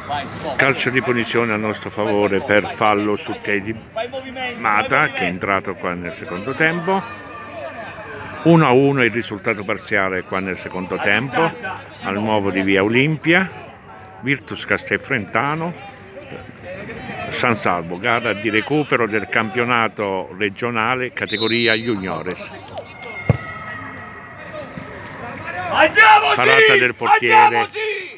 Calcio di punizione a nostro favore per fallo su Teddy Mata, che è entrato qua nel secondo tempo. 1-1 il risultato parziale qua nel secondo tempo al nuovo di Via Olimpia. Virtus Castelfrentano, San Salvo, gara di recupero del campionato regionale categoria juniores. Parata del portiere